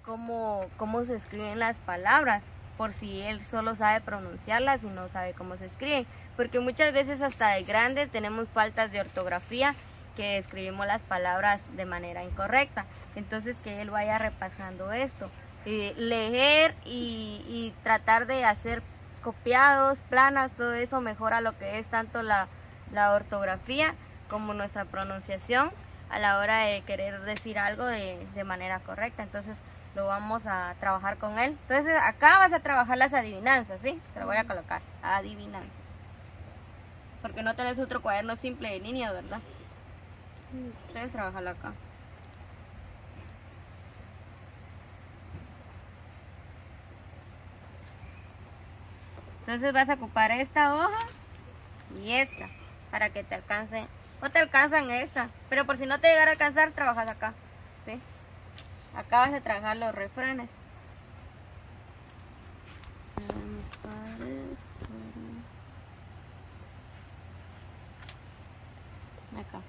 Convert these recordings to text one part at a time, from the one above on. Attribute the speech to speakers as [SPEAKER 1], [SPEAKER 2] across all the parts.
[SPEAKER 1] cómo se escriben las palabras, por si él solo sabe pronunciarlas y no sabe cómo se escriben, porque muchas veces hasta de grandes tenemos faltas de ortografía, que escribimos las palabras de manera incorrecta. Entonces que él vaya repasando esto, leer y tratar de hacer copiados, planas, todo eso mejora lo que es tanto la ortografía como nuestra pronunciación a la hora de querer decir algo de manera correcta. Entonces lo vamos a trabajar con él. Entonces acá vas a trabajar las adivinanzas, ¿sí? Te lo voy a colocar, adivinanzas. Porque no tenés otro cuaderno simple de líneas, ¿verdad? Debes trabajarlo acá. Entonces vas a ocupar esta hoja y esta para que te alcance. No te alcanzan esta, pero por si no te llegara a alcanzar, trabajas acá, ¿sí? Acá vas a trabajar los refranes. Acá.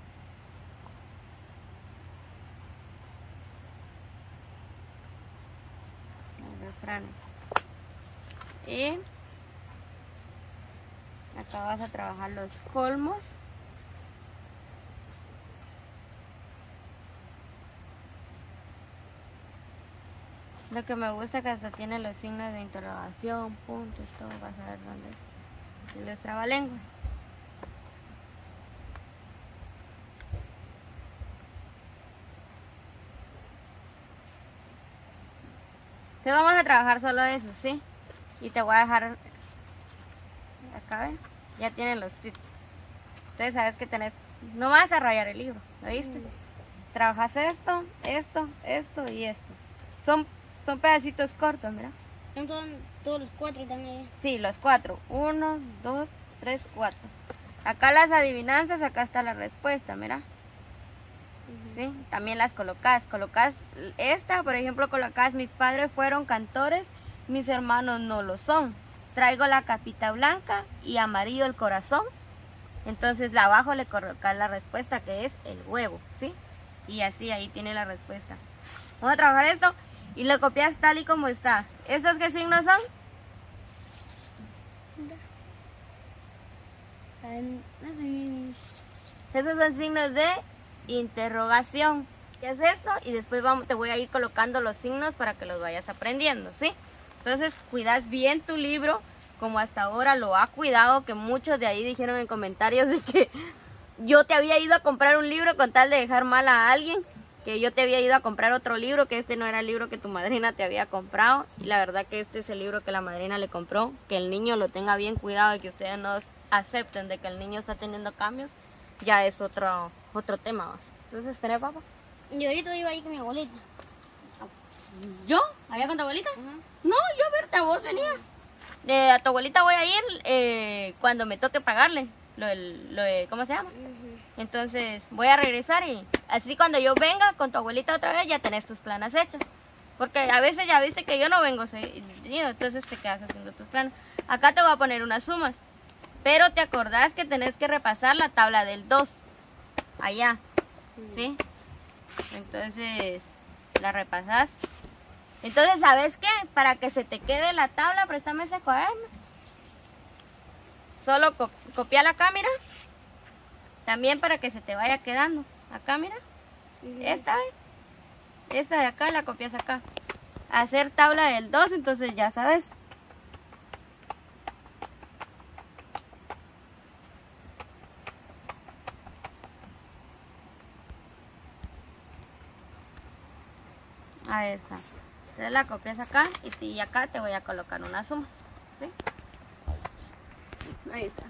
[SPEAKER 1] Los refranes. Y acá vas a trabajar los colmos. Lo que me gusta es que hasta tiene los signos de interrogación, puntos, todo. Vas a ver dónde es. Y los trabalenguas. Te vamos a trabajar solo eso, ¿sí? Y te voy a dejar acá, ¿ven? Ya tienen los tips. Entonces sabes que tenés, no vas a rayar el libro, ¿lo viste? Trabajas esto, esto, esto y esto. Son pedacitos cortos, mira.
[SPEAKER 2] Entonces todos los 4 también.
[SPEAKER 1] Sí, los 4. 1, 2, 3, 4. Acá las adivinanzas, acá está la respuesta, mira. ¿Sí? También las colocas. Colocas esta, por ejemplo, colocas: mis padres fueron cantores, mis hermanos no lo son. Traigo la capita blanca y amarillo el corazón. Entonces abajo le colocas la respuesta, que es el huevo, ¿sí? Y así, ahí tiene la respuesta. Vamos a trabajar esto y lo copias tal y como está. ¿Estos qué signos son? Esos son signos de interrogación. ¿Qué es esto? Y después te voy a ir colocando los signos para que los vayas aprendiendo, ¿sí? Entonces cuidas bien tu libro, como hasta ahora lo ha cuidado, que muchos de ahí dijeron en comentarios de que yo te había ido a comprar un libro con tal de dejar mal a alguien, que yo te había ido a comprar otro libro, que este no era el libro que tu madrina te había comprado, y la verdad que este es el libro que la madrina le compró. Que el niño lo tenga bien cuidado y que ustedes no acepten de que el niño está teniendo cambios, ya es otro tema, ¿va? Entonces, ¿tenés, papá?
[SPEAKER 2] Y ahorita iba a ir con mi abuelita.
[SPEAKER 1] ¿Yo? ¿Allá con tu abuelita? No, yo a verte a vos venía. A tu abuelita voy a ir cuando me toque pagarle lo de ¿cómo se llama? Entonces voy a regresar y así cuando yo venga con tu abuelita otra vez ya tenés tus planas hechos. Porque a veces ya viste que yo no vengo seguido, entonces te quedas haciendo tus planas. Acá te voy a poner unas sumas, pero te acordás que tenés que repasar la tabla del 2 allá, ¿sí? Entonces la repasás. Entonces, ¿sabes qué? Para que se te quede la tabla, préstame ese cuaderno. Solo copia la cámara. También para que se te vaya quedando. Acá, mira. Esta de acá la copias acá. Hacer tabla del 2, entonces ya sabes. Ahí está. Entonces la copias acá y acá te voy a colocar una suma, ¿sí? Ahí está.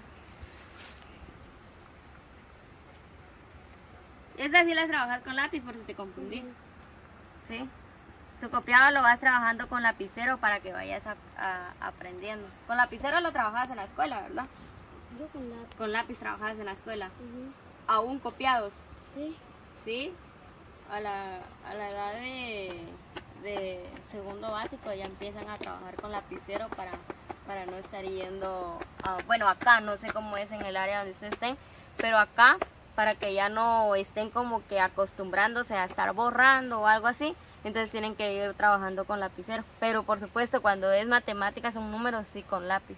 [SPEAKER 1] Estas sí las trabajas con lápiz por si te confundís, ¿sí? Tu copiado lo vas trabajando con lapicero para que vayas aprendiendo. Con lapicero lo trabajabas en la escuela, ¿verdad?
[SPEAKER 2] Yo con lápiz.
[SPEAKER 1] Con lápiz trabajabas en la escuela. ¿Aún copiados?
[SPEAKER 2] Sí.
[SPEAKER 1] ¿Sí? A la edad de segundo básico ya empiezan a trabajar con lapicero para no estar yendo bueno, acá no sé cómo es en el área donde ustedes estén, pero acá para que ya no estén como que acostumbrándose a estar borrando o algo así, Entonces tienen que ir trabajando con lapicero. Pero por supuesto, cuando es matemáticas, son números, sí, con lápiz.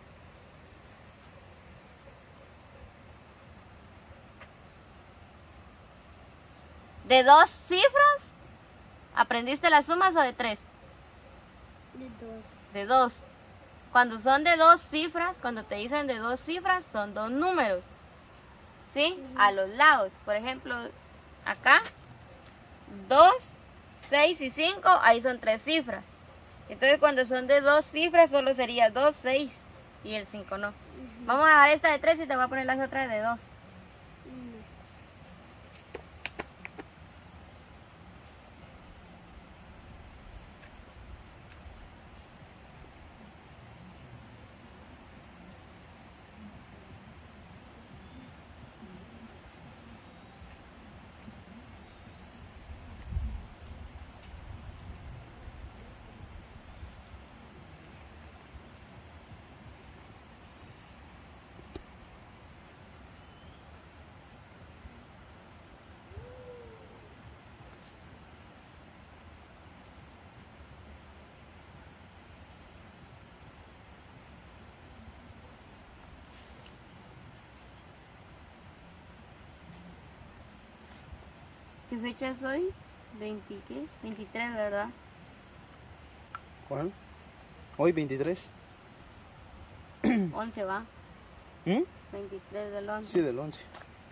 [SPEAKER 1] ¿De 2 cifras? ¿Aprendiste las sumas o de 3?
[SPEAKER 2] De 2.
[SPEAKER 1] De 2. Cuando son de 2 cifras, cuando te dicen de 2 cifras, son 2 números. ¿Sí? A los lados. Por ejemplo, acá, 2, 6 y 5, ahí son 3 cifras. Entonces cuando son de 2 cifras, solo sería 2, 6 y el 5 no. Vamos a dejar esta de 3 y te voy a poner las otras de 2. ¿Qué fecha es hoy? 20, ¿qué? 23, ¿verdad?
[SPEAKER 3] ¿Cuál? Hoy 23.
[SPEAKER 1] 11 va.
[SPEAKER 3] ¿Mm?
[SPEAKER 1] 23 del 11.
[SPEAKER 3] Sí, del 11.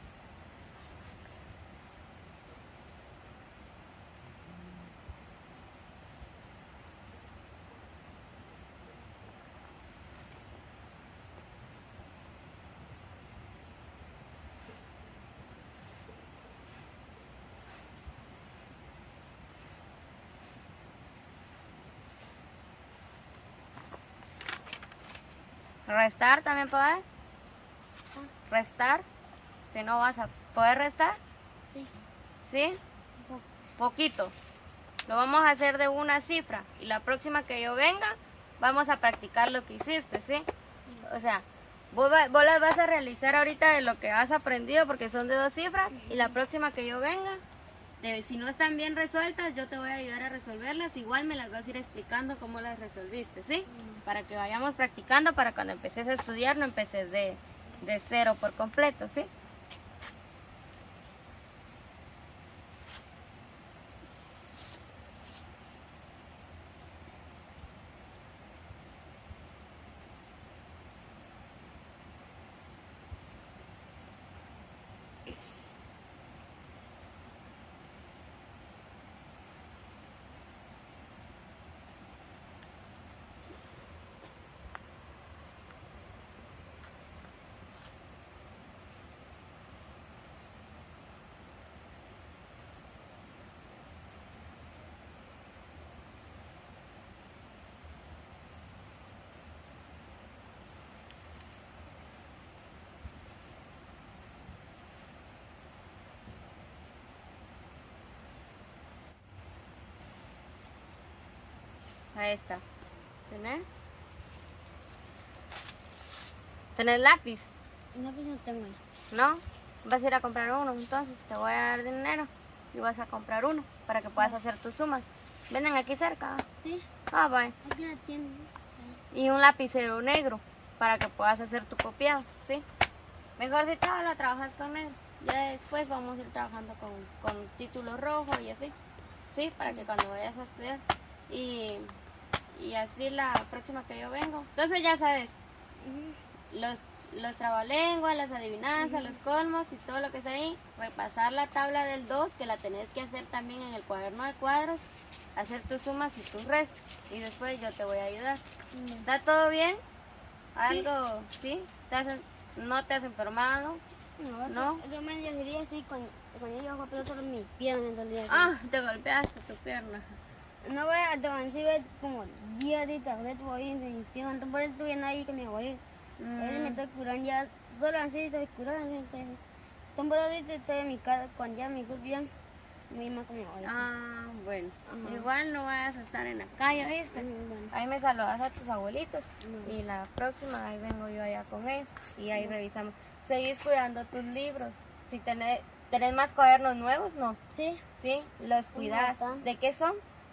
[SPEAKER 1] ¿Restar también podés? ¿Restar? Si no vas a poder restar,
[SPEAKER 2] Sí.
[SPEAKER 1] ¿sí?
[SPEAKER 2] Poco.
[SPEAKER 1] Poquito. Lo vamos a hacer de una cifra y la próxima que yo venga vamos a practicar lo que hiciste, ¿sí? O sea, vos las vas a realizar ahorita de lo que has aprendido porque son de 2 cifras y la próxima que yo venga, si no están bien resueltas, yo te voy a ayudar a resolverlas. Igual me las vas a ir explicando cómo las resolviste, ¿sí? Para que vayamos practicando, para cuando empeces a estudiar no empeces de cero por completo, ¿sí? Ahí está. ¿Tenés? ¿Tenés lápiz?
[SPEAKER 2] No, pues no tengo.
[SPEAKER 1] ¿No? Vas a ir a comprar uno, entonces te voy a dar dinero y vas a comprar uno para que puedas hacer tus sumas. Venden aquí cerca.
[SPEAKER 2] Sí.
[SPEAKER 1] Ah, bye.
[SPEAKER 2] Aquí la tienda.
[SPEAKER 1] Y un lapicero negro para que puedas hacer tu copiado, ¿sí? Mejor si la trabajas con él. Ya después vamos a ir trabajando con título rojo y así, ¿sí? Para que cuando vayas a estudiar. Y así la próxima que yo vengo. Entonces ya sabes, los trabalenguas, las adivinanzas, los colmos y todo lo que está ahí. Repasar la tabla del 2, que la tenés que hacer también en el cuaderno de cuadros. Hacer tus sumas y tus restos. Y después yo te voy a ayudar. ¿Está todo bien? ¿Algo? ¿Sí? ¿No te has enfermado? ¿No?
[SPEAKER 2] Yo me sería así cuando yo voy a pegar solo mi pierna en realidad.
[SPEAKER 1] Ah, te golpeaste tu pierna.
[SPEAKER 2] No voy a tomar si ves como 10 días tarde tu voy en mi pierna. Entonces por eso estoy bien ahí con mi abuelo. Ahora me estoy curando ya. Solo así estoy curando. Entonces por ahorita estoy en mi casa cuando ya me curo bien. Mi mamá con mi abuelo.
[SPEAKER 1] Ah, bueno.
[SPEAKER 2] Ajá.
[SPEAKER 1] Igual no vayas a estar en la calle, ¿viste?
[SPEAKER 2] Bueno.
[SPEAKER 1] Ahí me saludas a tus abuelitos.
[SPEAKER 2] Bueno.
[SPEAKER 1] Y la próxima ahí vengo yo allá con ellos. Y ahí revisamos. Seguís cuidando tus libros. Si tenés más cuadernos nuevos, ¿no?
[SPEAKER 2] Sí.
[SPEAKER 1] ¿Sí? Los cuidas.
[SPEAKER 2] bastante.
[SPEAKER 1] ¿De qué son?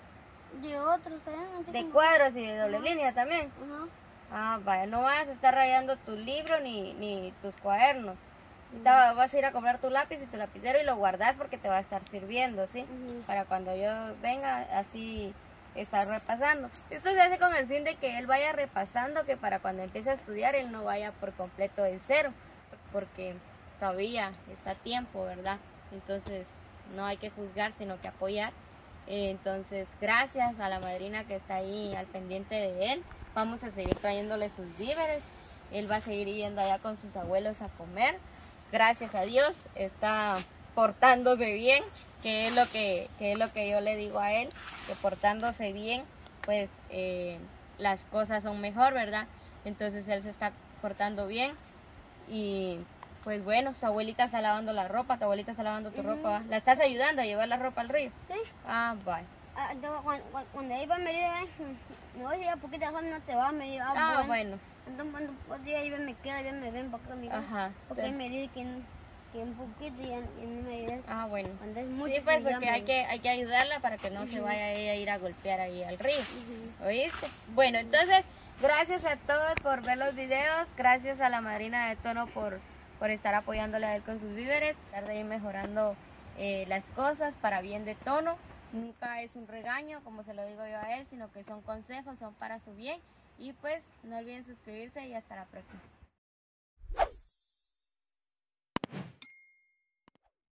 [SPEAKER 2] Y otros también. Así
[SPEAKER 1] De
[SPEAKER 2] como-
[SPEAKER 1] cuadros y de doble línea también.
[SPEAKER 2] Ajá.
[SPEAKER 1] Ah, vaya, no vas a estar rayando tu libro ni tus cuadernos. Ahorita vas a ir a comprar tu lápiz y tu lapicero y lo guardas porque te va a estar sirviendo, ¿sí?
[SPEAKER 2] Ujú.
[SPEAKER 1] Para cuando yo venga, así estar repasando. Esto se hace con el fin de que él vaya repasando, que para cuando empiece a estudiar él no vaya por completo de cero, porque todavía está a tiempo, ¿verdad? Entonces no hay que juzgar, sino que apoyar. Entonces, gracias a la madrina que está ahí al pendiente de él. Vamos a seguir trayéndole sus víveres. Él va a seguir yendo allá con sus abuelos a comer. Gracias a Dios está portándose bien, que es lo que yo le digo a él, que portándose bien, pues las cosas son mejor, ¿verdad? Entonces él se está portando bien y pues bueno, su abuelita está lavando la ropa, tu abuelita está lavando tu ropa, ¿va? ¿La estás ayudando a llevar la ropa al río?
[SPEAKER 2] Sí.
[SPEAKER 1] Ah, vale.
[SPEAKER 2] Ah, cuando iba a medir, no, si a poquita sol no te va a medir.
[SPEAKER 1] Ah, bueno.
[SPEAKER 2] Entonces, cuando un día iba me queda, iba me ven para acá, mira.
[SPEAKER 1] Ajá.
[SPEAKER 2] Porque me dice que un poquito y no me ayuda.
[SPEAKER 1] Ah, bueno.
[SPEAKER 2] Cuando es mucho,
[SPEAKER 1] Sí, pues
[SPEAKER 2] sí, ya
[SPEAKER 1] porque
[SPEAKER 2] me-
[SPEAKER 1] hay que ayudarla para que no se vaya ella a ir a golpear ahí al río.
[SPEAKER 2] Ujú.
[SPEAKER 1] ¿Oíste? Bueno, entonces, gracias a todos por ver los videos, gracias a la madrina de Tono por estar apoyándole a él con sus víveres, tratar de ir mejorando las cosas para bien de Tono. Nunca es un regaño, como se lo digo yo a él, sino que son consejos, son para su bien. Y pues, no olviden suscribirse y hasta la próxima.